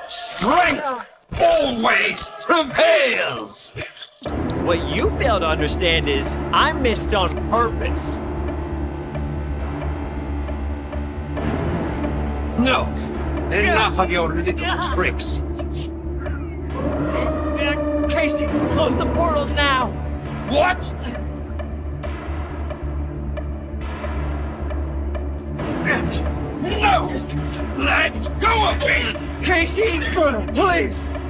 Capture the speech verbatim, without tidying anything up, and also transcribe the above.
Strength always prevails! What you fail to understand is I missed on purpose. No! Enough of your little tricks! Casey, close the portal now! What? No! Let go of me! Casey, please!